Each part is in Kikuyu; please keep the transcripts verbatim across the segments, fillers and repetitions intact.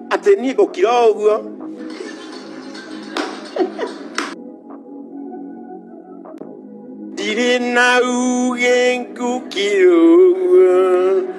Ati ni gukira uguo ndiri na uge ngukira uguo.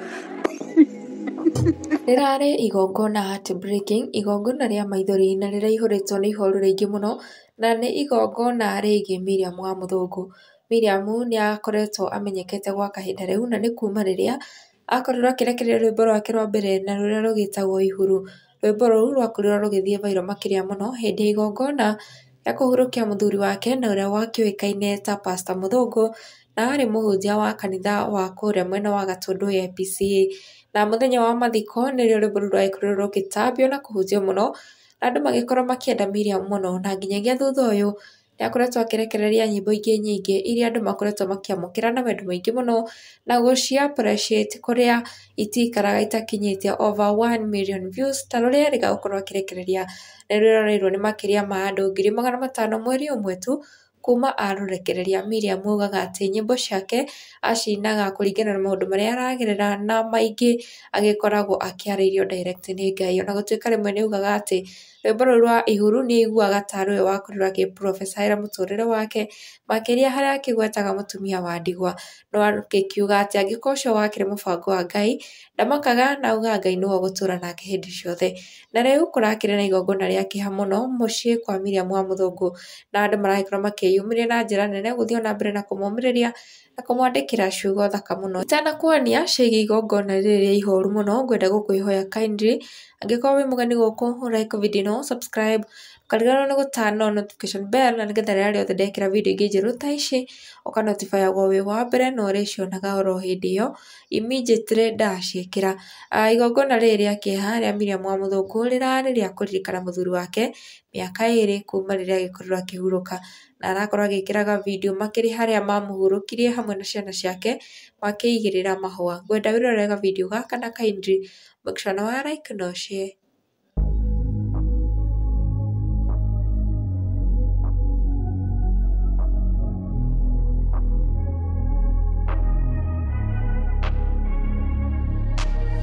Rirarĩ igongona heart breaking, igongona rĩa maithori na rĩraihũrĩtwo nĩ ihoru rĩingĩ mũno, na nĩ igongona rĩgiĩ Miriam wa Mũthũngũ. Miriam nĩ akoretwo amenyekete gwa kahinda rĩu, na nĩ kuma rĩrĩa akorirwo akĩrekereria rwĩmbo rwake rwa mbere na rũrĩa rũgĩtagwo Ihuru. Rwĩmbo rũu rwakorirwo rũgĩthiĩ viral makĩria mũno hĩndĩ ya igongona rĩa kũhurũkia mũthuri wake na ũrĩa wakĩũĩkaine ta Pastor Mũthũngũ, na arĩ mũhunjia wa kanitha wa kũrĩa mwena wa Gatũndũ A P C A. Na mũthenya wa mathiko nĩrĩo rwĩmbo rũu rwagĩkorirwo rũgĩtambio na kũhunjio mũno, na andũ magĩkorwo makĩenda Miriam mũno, na nginyagia thutha ũyũ nĩ akoretwo akĩrekereria nyĩmbo ingĩ nyingĩ iria andũ makoretwo makĩamũkĩra na wendo mũingĩ mũno na gũci appreciate kũrĩa itikaraga itakinyĩtie over one million views, ta rũrĩa rĩgagũkorwo akĩrekereria nĩ rũrorĩirwo nĩ makĩria ma andũ ngiri magana matano mweri ũmwe tu kuma arũrekereria. Miriam augaga atĩ nyĩmbo ciake acinaga kũringana na maũndũ marĩa aragerera, na maingĩ agĩkoragwo akĩarĩirio direct nĩ Ngai. Ona gũtuĩka rĩmwe nĩ augaga atĩ rwĩmbo rũu rwa Ihuru nĩ aiguaga tarĩ we wakorirwo agĩ-prophesy mũtũrĩre wake makĩria harĩa akĩgwetaga mũtumia wa ndigwa, no agĩkiuga atĩ angĩkorwo ũcio wakĩrĩ mũbango wa Ngai ndamakaga, na auga Ngai nĩwe ũgũtũra nake hĩndĩ ciothe. Na rĩu kũrakĩrĩ na igongona rĩa kĩeha mũno mũciĩ kwa Miriam wa Mũthũngũ, na andũ maragĩkorwo makĩyumĩria na njĩra nene gũthiĩ ona mbere na kũmũmĩrĩria na kũmwandĩkĩra ciugo thaka mũno. Itanakuonia ciĩgiĩ igongona rĩrĩ rĩa ihoru mũno, ngwenda gũkwĩhoya kindly angĩkorwo wĩ mũgeni gũkũ like video ĩno, subscribe, ũkariganĩrwo nĩ gũturn notification bell, na nĩgetha rĩrĩa rĩothe ndekĩra video ingĩ njerũ ta ici ũkanotifyagwo wĩ wa mbere na ũrĩcionaga oro hĩndĩ ĩyo immediately ndaciĩkĩra. Igongona rĩrĩ rĩa kĩeha rĩa Miriam wa Mũthũngũ rĩrarĩ rĩa kũririkana mũthuri wake mĩaka ĩrĩ kuma rĩrĩa agĩkorirwo akĩhurũka, na arakorwo agĩkĩraga video makĩria harĩa mamũhurũkirie hamwe na ciana ciake makĩigĩrĩra mahũa. Ngwenda wĩrorere video gaka na kindly make sure na wa like na share.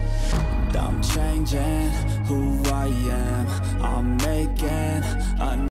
I'm changing who I am, I'm making a